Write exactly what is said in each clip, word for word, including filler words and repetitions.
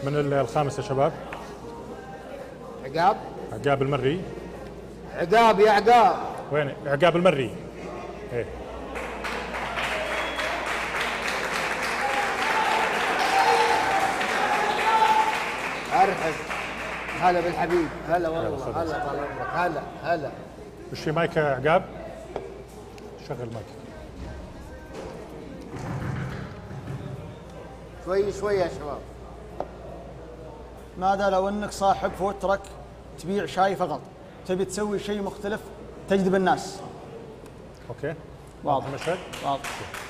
من الخامس يا شباب؟ عقاب. عقاب المري. عقاب يا عقاب. وين عقاب المري؟ ايه. ارحب. هلا بالحبيب. هلا والله. هلا طال عمرك. هلا هلا. وش في مايك يا عقاب؟ شغل مايك. شوي شوي يا شباب. ماذا لو انك صاحب فود ترك تبيع شاي فقط، تبي تسوي شيء مختلف تجذب الناس؟ اوكي. واضح المشهد؟ واضح.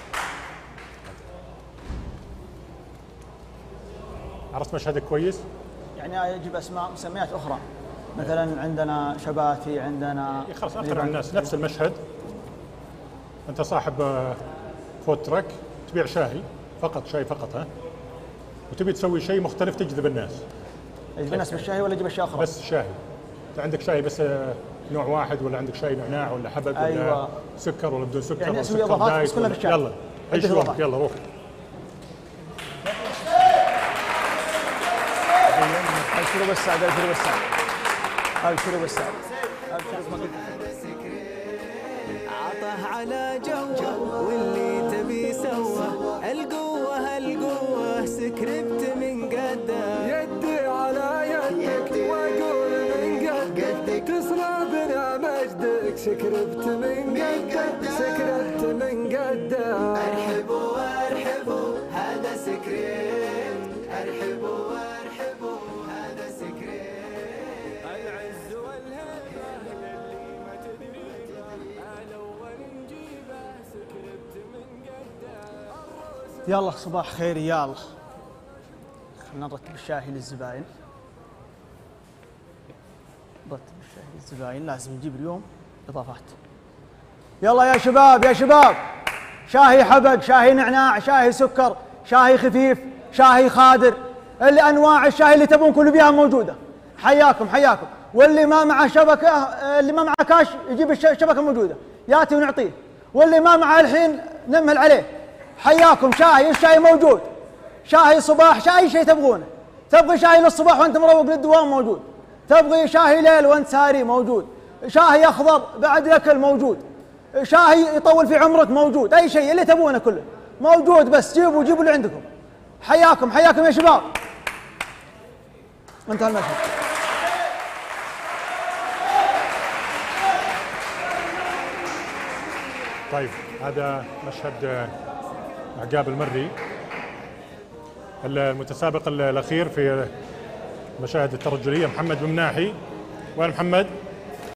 عرفت مشهدك كويس؟ يعني يجب اسماء مسميات اخرى، مثلا عندنا شباتي، عندنا خلاص اخر على الناس نفس المشهد. انت صاحب فود تراك تبيع شاي فقط، شاي فقط، ها؟ وتبي تسوي شيء مختلف تجذب الناس. تجذب الناس بالشاي ولا تجيب اشياء اخرى؟ بس شاي. انت عندك شاي بس نوع واحد، ولا عندك شاي نعناع ولا حبق ولا أيوة. سكر ولا بدون سكر؟ يعني ولا اسوي سكر اضافات دايت بس كلها بالشاي. يلا عيش يومك، يلا روح. ابشروا بالسعد، ابشروا بالسعد، ابشروا بالسعد، ابشروا. عطه على جوه واللي تبي سوه، القوه القوه سكربت من قده، يدي على يدك واقول من قدك، تصنع بنا مجدك، سكربت من قدك، سكربت من قده. ارحبوا ارحبوا هذا سكريت، ارحبوا ارحبوا هذا سكريت، العز والهيبه للي ما تدري، الاول نجيبه سكربت من قده. يلا صباح خير، يلا خلينا نرتب الشاي للزباين. نرتب الشاي للزباين، لازم نجيب اليوم اضافات. يلا يا شباب يا شباب، شاهي حبق، شاهي نعناع، شاهي سكر، شاهي خفيف، شاهي خادر، اللي انواع الشاي اللي تبون كل بيها موجوده. حياكم حياكم. واللي ما معه شبكه، اللي ما معه كاش يجيب الشبكه موجوده، ياتي ونعطيه. واللي ما معه الحين نمهل عليه. حياكم. شاهي، الشاي موجود، شاهي صباح، شاي شيء تبغونه. تبغي شاي للصباح وانت مروق للدوام موجود، تبغي شاهي ليل وانت ساري موجود، شاهي اخضر بعد الاكل موجود، شاهي يطول في عمرك موجود، اي شيء اللي تبونه كله موجود، بس جيبوا جيبوا اللي عندكم. حياكم حياكم يا شباب. انتهى المشهد. طيب هذا مشهد عقاب المري، المتسابق الاخير في المشاهد الترجليه، محمد بن مناحي. وين محمد؟